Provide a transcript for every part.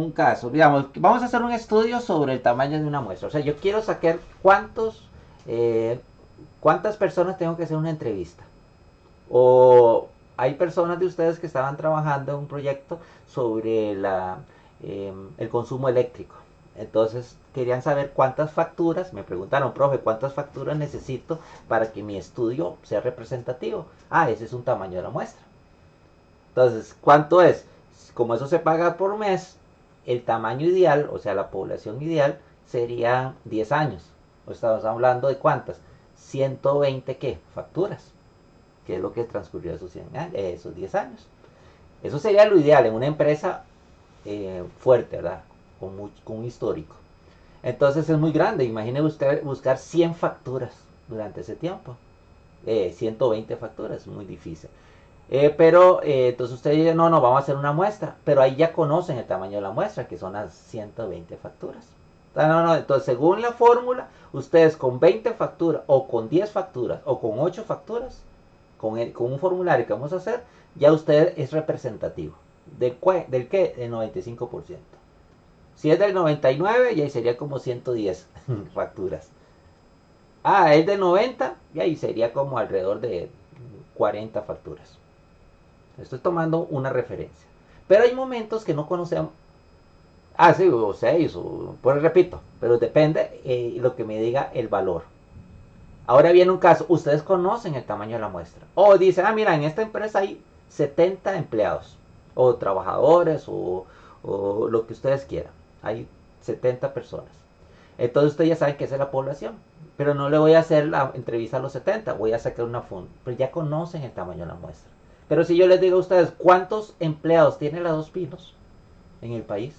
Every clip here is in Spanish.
un caso, digamos, vamos a hacer un estudio sobre el tamaño de una muestra. O sea, yo quiero sacar eh, cuántas personas tengo que hacer una entrevista. O hay personas de ustedes que estaban trabajando en un proyecto sobre el consumo eléctrico. Entonces querían saber cuántas facturas, me preguntaron, profe, ¿cuántas facturas necesito para que mi estudio sea representativo? Ah, ese es un tamaño de la muestra. Entonces, ¿cuánto es? Como eso se paga por mes, el tamaño ideal, o sea, la población ideal, sería 10 años. O estamos hablando de cuántas? 120 ¿qué? Facturas, que es lo que transcurrió esos 10 años. Eso sería lo ideal en una empresa fuerte, ¿verdad? Con un histórico. Entonces es muy grande. Imagine usted buscar 100 facturas durante ese tiempo. 120 facturas, es muy difícil. Pero entonces usted dice, no, no, vamos a hacer una muestra. Pero ahí ya conocen el tamaño de la muestra, que son las 120 facturas. No, no, entonces según la fórmula, ustedes con 20 facturas, o con 10 facturas, o con 8 facturas, con un formulario que vamos a hacer, ya usted es representativo. ¿Del qué? Del 95%. Si es del 99, ya sería como 110 facturas. Ah, es del 90, y ahí sería como alrededor de 40 facturas. Estoy tomando una referencia. Pero hay momentos que no conocemos. Ah, sí, o 6, pues repito, pero depende lo que me diga el valor. Ahora viene un caso, ustedes conocen el tamaño de la muestra. O dicen, ah, mira, en esta empresa hay 70 empleados, o trabajadores, o lo que ustedes quieran. Hay 70 personas. Entonces ustedes ya saben que esa es la población. Pero no le voy a hacer la entrevista a los 70, voy a sacar una fund. Pero ya conocen el tamaño de la muestra. Pero si yo les digo a ustedes, ¿cuántos empleados tiene la Dos Pinos en el país?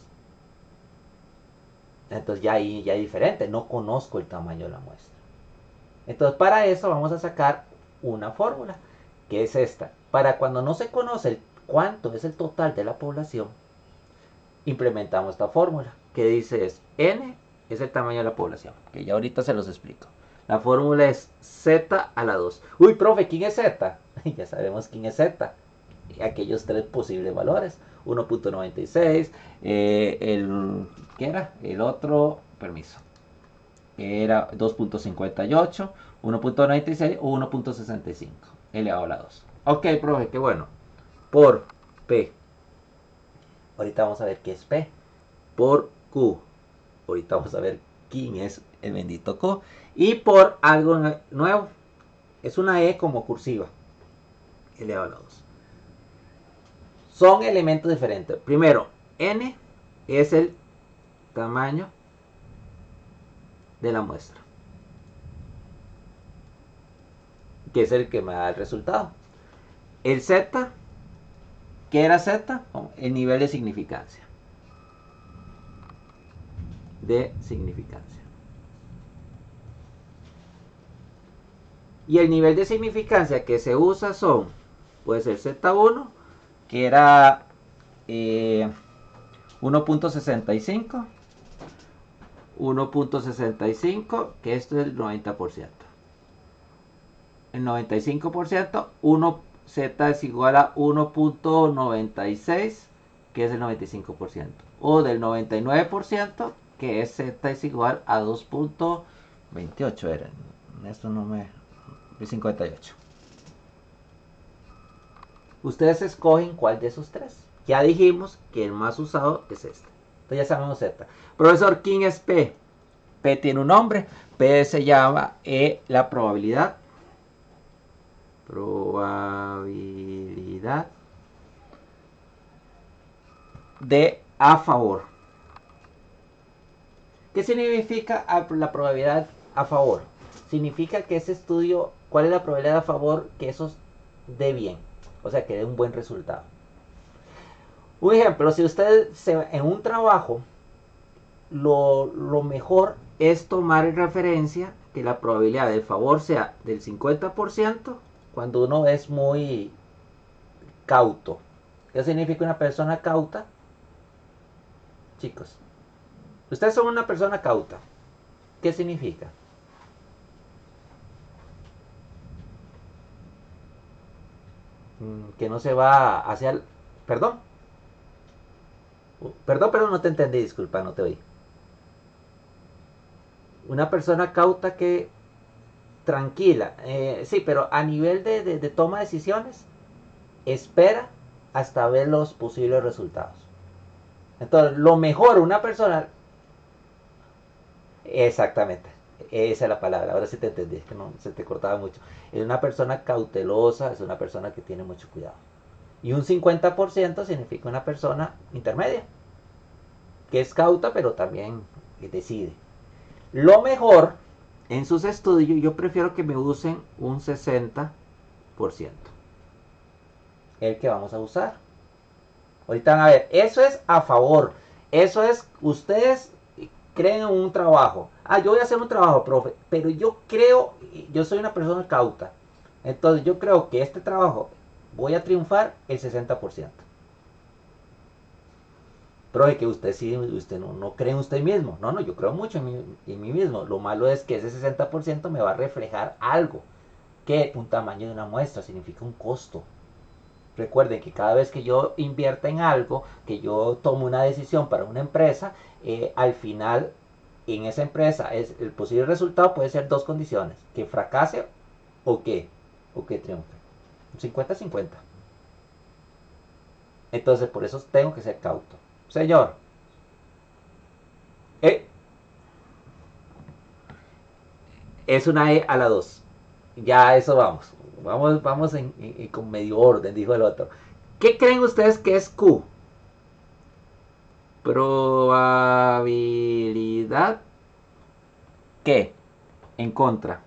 Entonces ya ahí ya es diferente, no conozco el tamaño de la muestra. Entonces para eso vamos a sacar una fórmula, que es esta. Para cuando no se conoce cuánto es el total de la población, implementamos esta fórmula, que dice es n es el tamaño de la población, que ya ahorita se los explico. La fórmula es z a la 2. Uy, profe, ¿quién es z? Ya sabemos quién es z. Aquellos tres posibles valores. 1.96, ¿qué era? El otro, permiso, era 2.58, 1.96 o 1.65 elevado a la 2. Ok, profe, qué bueno. Por P. Ahorita vamos a ver qué es P. Por Q. Ahorita vamos a ver quién es el bendito Q. Y por algo nuevo. Es una E como cursiva. Elevado a la 2. Son elementos diferentes. Primero, N es el tamaño de la muestra, que es el que me da el resultado. El Z, ¿qué era Z? El nivel de significancia. De significancia. Y el nivel de significancia que se usa son, puede ser Z1, que era 1.65, 1.65, que esto es el 90%. El 95%, 1 Z es igual a 1.96, que es el 95%. O del 99%, que es Z es igual a 2.28. Era. Esto no me... 58. Ustedes escogen cuál de esos tres. Ya dijimos que el más usado es este. Entonces ya sabemos Z. Profesor, ¿quién es P? P tiene un nombre. P se llama la probabilidad. Probabilidad de a favor. ¿Qué significa la probabilidad a favor? Significa que ese estudio, ¿cuál es la probabilidad a favor que eso dé bien? O sea, que dé un buen resultado. Un ejemplo, si usted en un trabajo, lo mejor es tomar en referencia que la probabilidad de favor sea del 50% cuando uno es muy cauto. ¿Qué significa una persona cauta? Chicos, ustedes son una persona cauta. ¿Qué significa? Que no se va hacia el... Perdón. Perdón, pero no te entendí, disculpa, no te oí. Una persona cauta que tranquila, sí, pero a nivel de toma de decisiones, espera hasta ver los posibles resultados. Entonces, lo mejor, una persona. Exactamente. Esa es la palabra. Ahora sí te entendí, es que no se te cortaba mucho. Es una persona cautelosa, es una persona que tiene mucho cuidado. Y un 50% significa una persona intermedia, que es cauta, pero también decide. Lo mejor en sus estudios, yo prefiero que me usen un 60%. El que vamos a usar. Ahorita van a ver, eso es a favor. Eso es, ustedes creen en un trabajo. Ah, yo voy a hacer un trabajo, profe, pero yo creo, yo soy una persona cauta. Entonces yo creo que este trabajo voy a triunfar el 60%. Profe, que usted sí, usted no cree en usted mismo. No, no, yo creo mucho en mí mismo. Lo malo es que ese 60% me va a reflejar algo. Que un tamaño de una muestra significa un costo. Recuerden que cada vez que yo invierta en algo, que yo tomo una decisión para una empresa, al final en esa empresa el posible resultado puede ser dos condiciones, que fracase o que triunfe. 50-50. Entonces por eso tengo que ser cauto. Señor, eh, es una E a la 2. Ya eso vamos. Vamos con medio orden, dijo el otro. ¿Qué creen ustedes que es Q? Probabilidad. ¿Qué? En contra.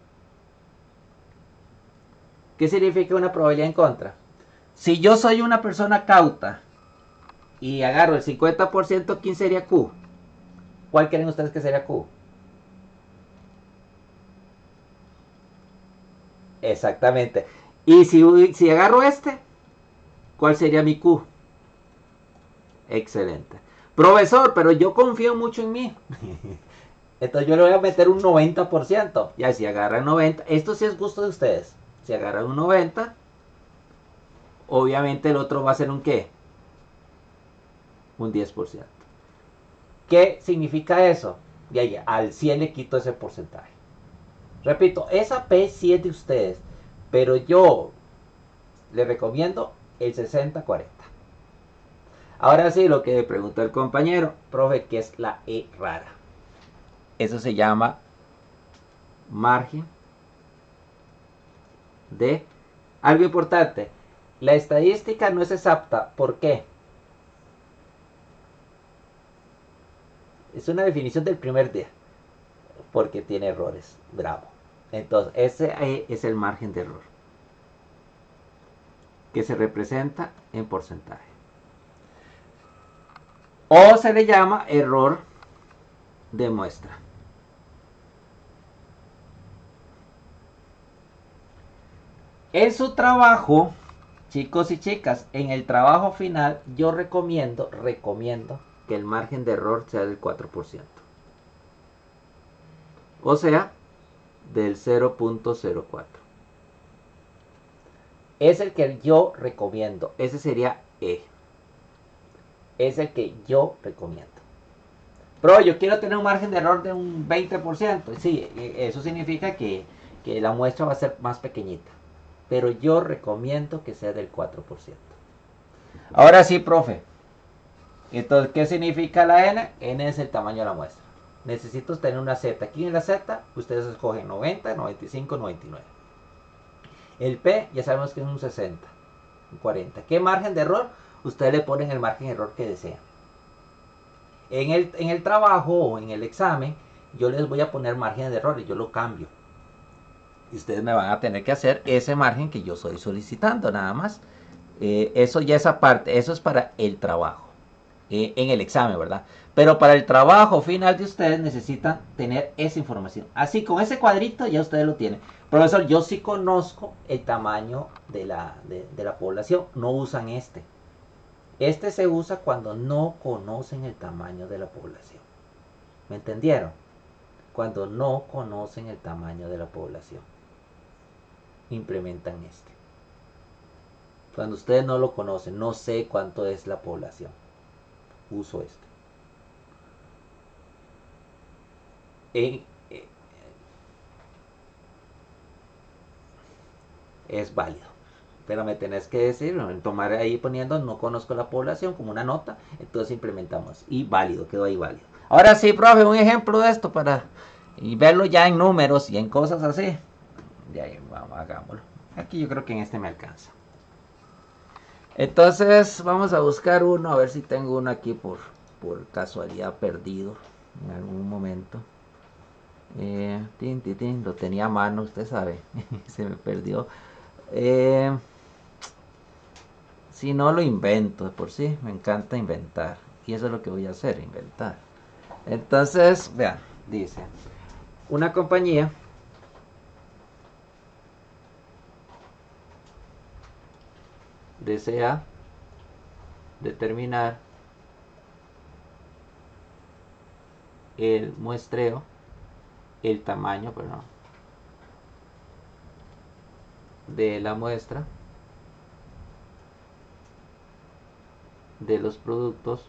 ¿Qué significa una probabilidad en contra? Si yo soy una persona cauta y agarro el 50%, ¿quién sería Q? ¿Cuál creen ustedes que sería Q? Exactamente. Y si agarro este, ¿cuál sería mi Q? Excelente. Profesor, pero yo confío mucho en mí. Entonces yo le voy a meter un 90%. Ya si agarran 90, esto sí es gusto de ustedes. Si agarran un 90, obviamente el otro va a ser un ¿qué? Un 10%. ¿Qué significa eso? Y ahí, al 100 le quito ese porcentaje. Repito, esa P sí es de ustedes, pero yo le recomiendo el 60-40. Ahora sí, lo que preguntó el compañero, profe, ¿qué es la E rara? Eso se llama margen de... Algo importante, la estadística no es exacta. ¿Por qué? Es una definición del primer día, porque tiene errores. Bravo. Entonces, ese es el margen de error, que se representa en porcentaje. O se le llama error de muestra. En su trabajo, chicos y chicas, en el trabajo final yo recomiendo que el margen de error sea del 4%. O sea, del 0.04. Es el que yo recomiendo. Ese sería E. Es el que yo recomiendo. Pero yo quiero tener un margen de error de un 20%. Sí, eso significa que la muestra va a ser más pequeñita. Pero yo recomiendo que sea del 4%. Ahora sí, profe. Entonces, ¿qué significa la n? N es el tamaño de la muestra. Necesito tener una z. Aquí en la z, ustedes escogen 90, 95, 99. El P ya sabemos que es un 60, un 40. ¿Qué margen de error? Ustedes le ponen el margen de error que desean. En el trabajo o en el examen, yo les voy a poner margen de error y yo lo cambio. Y ustedes me van a tener que hacer ese margen que yo estoy solicitando, nada más. Eso ya es aparte, eso es para el trabajo. En el examen, ¿verdad? Pero para el trabajo final de ustedes necesitan tener esa información. Así, con ese cuadrito ya ustedes lo tienen. Profesor, yo sí conozco el tamaño de la población. No usan este. Este se usa cuando no conocen el tamaño de la población. ¿Me entendieron? Cuando no conocen el tamaño de la población. Implementan este. Cuando ustedes no lo conocen, no sé cuánto es la población. uso este. En- es válido. Pero me tenés que decir, tomar ahí poniendo no conozco la población como una nota, entonces implementamos y válido, quedó ahí válido. Ahora sí, profe, un ejemplo de esto para y verlo ya en números y en cosas así. Ya, vamos, hagámoslo. Aquí yo creo que en este me alcanza. Entonces vamos a buscar uno, a ver si tengo uno aquí por casualidad perdido en algún momento. Lo tenía a mano, usted sabe, se me perdió. Si no lo invento, de por sí me encanta inventar. Y eso es lo que voy a hacer, inventar. Entonces, vean, dice, una compañía desea determinar el muestreo, el tamaño, perdón, de la muestra de los productos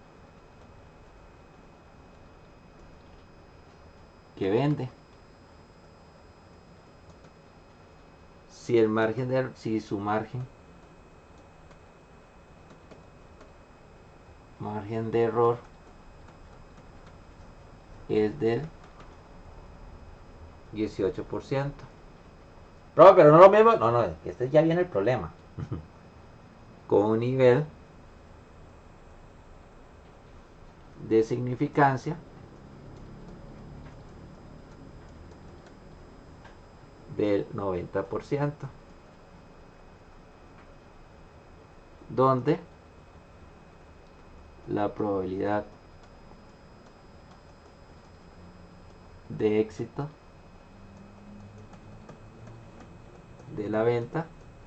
que vende. Si el margen de, si su margen de error es del 18%. Pero no lo mismo, no, este ya viene el problema. Con un nivel de significancia del 90%, donde la probabilidad de éxito de la venta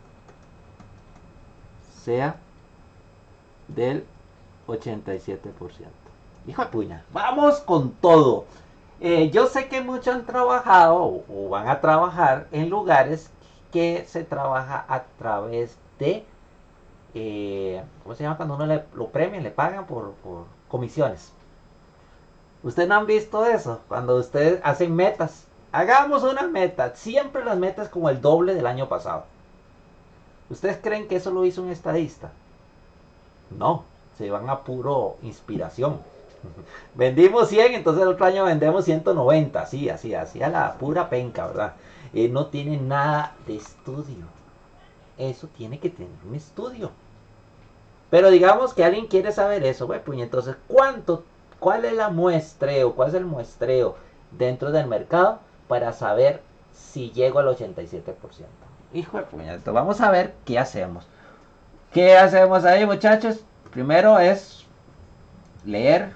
sea del 87%. Hijo de puña, vamos con todo. Yo sé que muchos han trabajado o van a trabajar en lugares que se trabaja a través de, ¿cómo se llama? Cuando uno lo premian, le pagan por comisiones. ¿Ustedes no han visto eso? Cuando ustedes hacen metas. Hagamos una meta. Siempre las metas como el doble del año pasado. ¿Ustedes creen que eso lo hizo un estadista? No, se van a puro inspiración. Vendimos 100, entonces el otro año vendemos 190. Así a la pura penca, ¿verdad? No tiene nada de estudio. Eso tiene que tener un estudio. Pero digamos que alguien quiere saber eso, pues entonces, ¿cuál es la muestreo? ¿Cuál es el muestreo dentro del mercado para saber si llego al 87%? Hijo de puñeto, vamos a ver qué hacemos. ¿Qué hacemos ahí, muchachos? Primero es leer,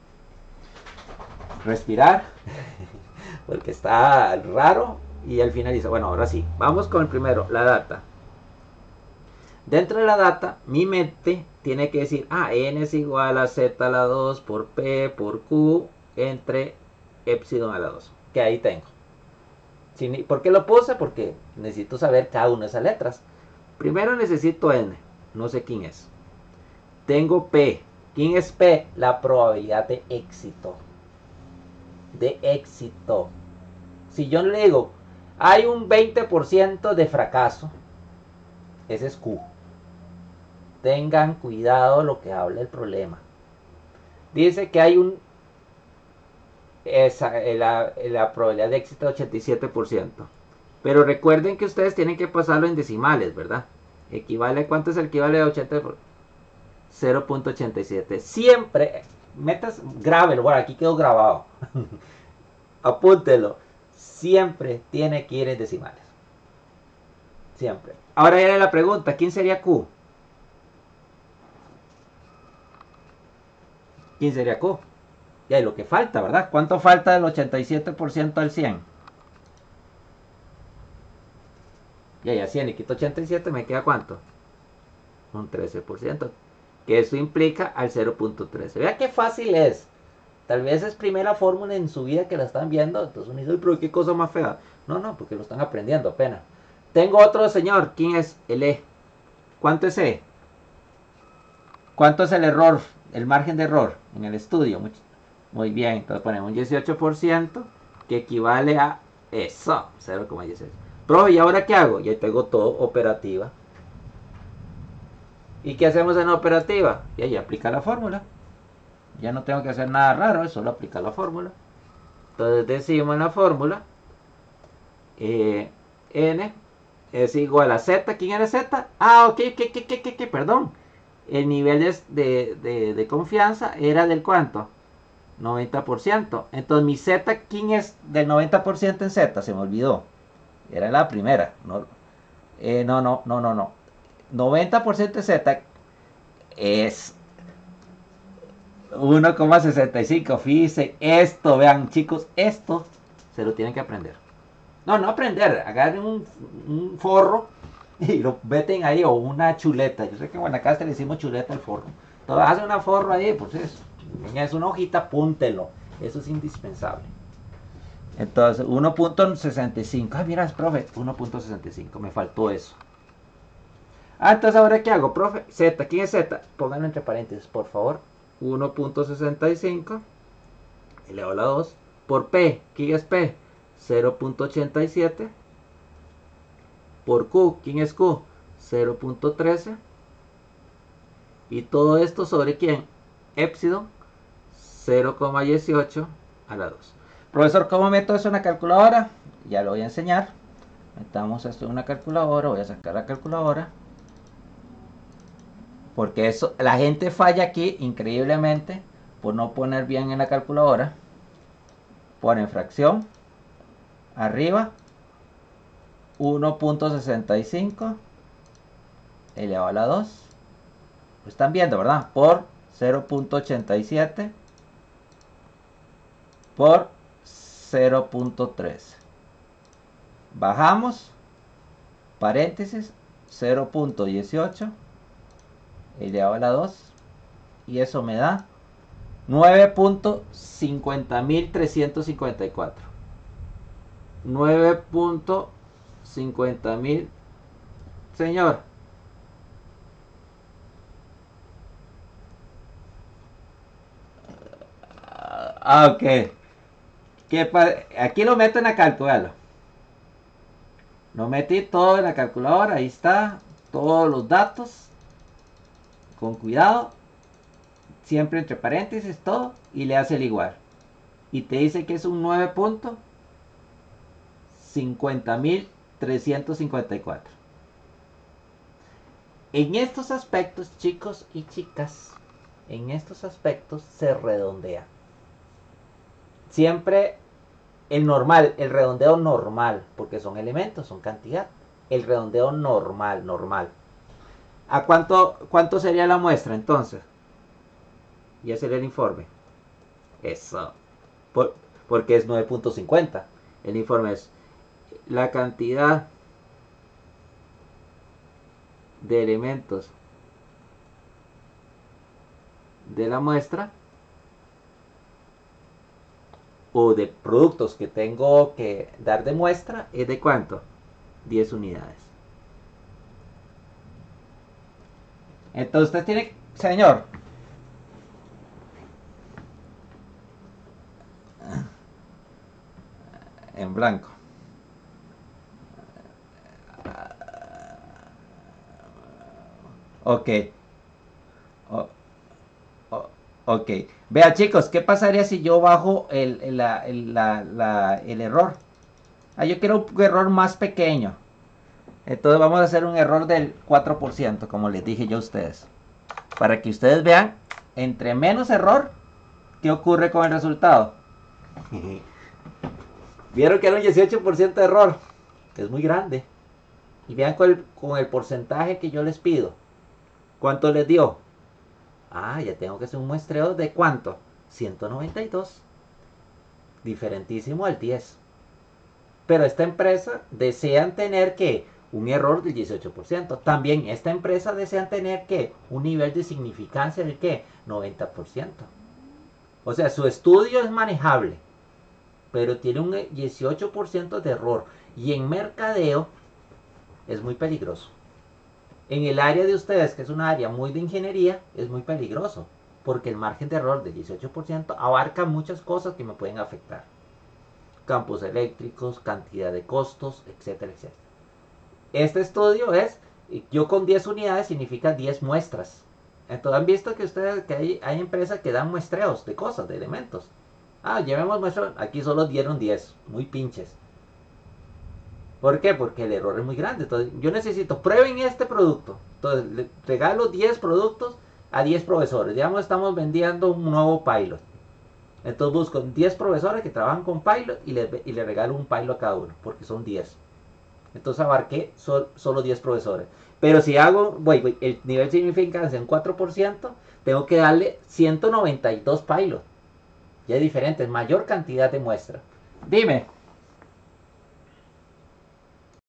respirar, porque está raro. Y al final dice, bueno, ahora sí, vamos con el primero, la data. Dentro de la data, mi mente tiene que decir, n es igual a z a la 2 por p por q entre epsilon a la 2. Que ahí tengo. ¿Por qué lo puse? Porque necesito saber cada una de esas letras. Primero necesito n, no sé quién es. Tengo p. ¿Quién es p? La probabilidad de éxito. De éxito. Si yo le digo, hay un 20% de fracaso, ese es q. Tengan cuidado lo que habla el problema. Dice que hay la probabilidad de éxito de 87%. Pero recuerden que ustedes tienen que pasarlo en decimales, ¿verdad? ¿Cuánto es el equivale a 80? 0.87. Siempre, grábelo, bueno, aquí quedó grabado. Apúntelo. Siempre tiene que ir en decimales. Siempre. Ahora viene la pregunta, ¿quién sería Q? ¿Quién sería Q? Ya, y lo que falta, ¿verdad? ¿Cuánto falta del 87% al 100? Ya, 100 le quito 87, ¿me queda cuánto? Un 13%. Que eso implica al 0.13. Vea qué fácil es. Tal vez es primera fórmula en su vida que la están viendo. Entonces uno dice, pero qué cosa más fea. No, porque lo están aprendiendo apenas. Tengo otro señor. ¿Quién es? El E. ¿Cuánto es E? ¿Cuánto es el error el margen de error en el estudio. Muy bien, entonces ponemos un 18% que equivale a eso, 0,18. Profe, ¿y ahora qué hago? Ya tengo todo operativa. ¿Y qué hacemos en operativa? Y ahí aplica la fórmula. Ya no tengo que hacer nada raro, solo aplicar la fórmula. Entonces decimos en la fórmula n es igual a z. ¿Quién era z? Ah, ok, perdón. El nivel de confianza era del ¿cuánto? 90%. Entonces mi z, ¿quién es del 90% en z? Se me olvidó. Era la primera. No, no. 90% de z es 1,65. Fíjense, esto, vean chicos, esto se lo tienen que aprender. No aprender, agarren un forro y lo meten ahí, o una chuleta. Yo sé que en Guanacaste le decimos chuleta al forro. Entonces hace una forro ahí, pues es una hojita, apúntelo. Eso es indispensable. Entonces, 1,65. Ah, mira, profe, 1,65. Me faltó eso. Ah, entonces ahora ¿qué hago, profe? Z, ¿quién es Z? Pónganlo entre paréntesis, por favor. 1,65 elevado a la 2 por P. ¿Quién es P? 0,87 por Q. ¿Quién es Q? 0,13. Y todo esto sobre quién? Epsilon 0,18 a la 2. Profesor, ¿cómo meto eso en la calculadora? Ya lo voy a enseñar. Metamos esto en una calculadora. Voy a sacar la calculadora. Porque eso, la gente falla aquí increíblemente por no poner bien en la calculadora. Ponen fracción arriba 1,65 elevado a la 2. Lo están viendo, ¿verdad? Por 0,87 por 0,3. Bajamos, paréntesis, 0,18 elevado a la 2. Y eso me da 9,50.354. 9,50.000. Señor. Ok. Aquí lo meto en la calculadora. Lo metí todo en la calculadora. Ahí está. Todos los datos. Con cuidado. Siempre entre paréntesis todo. Y le hace el igual. Y te dice que es un 9,50.354. En estos aspectos, chicos y chicas, en estos aspectos se redondea. Siempre el normal, el redondeo normal, porque son elementos, son cantidad. El redondeo normal. ¿A cuánto sería la muestra entonces? Y ese sería el informe. Eso. Porque es 9,50. El informe es la cantidad de elementos de la muestra o de productos que tengo que dar de muestra es de ¿cuánto? 10 unidades. Entonces usted tiene, señor, en blanco. Ok. Ok. Vea chicos, ¿qué pasaría si yo bajo el error? Yo quiero un error más pequeño. Entonces vamos a hacer un error del 4%, como les dije yo a ustedes. Para que ustedes vean, entre menos error, ¿qué ocurre con el resultado? Vieron que era un 18% de error. Es muy grande. Y vean con el porcentaje que yo les pido. ¿Cuánto les dio? Ya tengo que hacer un muestreo de ¿cuánto? 192. Diferentísimo al 10. Pero esta empresa desean tener que un error del 18%. También esta empresa desean tener que un nivel de significancia del que 90%. O sea, su estudio es manejable, pero tiene un 18% de error. Y en mercadeo es muy peligroso. En el área de ustedes, que es un área muy de ingeniería, es muy peligroso. porque el margen de error del 18% abarca muchas cosas que me pueden afectar. Campos eléctricos, cantidad de costos, etcétera, etcétera. Este estudio es, yo con 10 unidades significa 10 muestras. Entonces han visto que ustedes, que hay empresas que dan muestreos de cosas, de elementos. Ah, llevemos muestro, aquí solo dieron 10, muy pinches. ¿Por qué? Porque el error es muy grande. Entonces, yo necesito, prueben este producto. Entonces, le regalo 10 productos a 10 profesores. Digamos, estamos vendiendo un nuevo pilot. Entonces, busco 10 profesores que trabajan con pilot y le regalo un pilot a cada uno, porque son 10. Entonces, abarqué solo 10 profesores. Pero si hago, el nivel de significancia en 4%, tengo que darle 192 pilot. Ya es diferente, es mayor cantidad de muestras. Dime.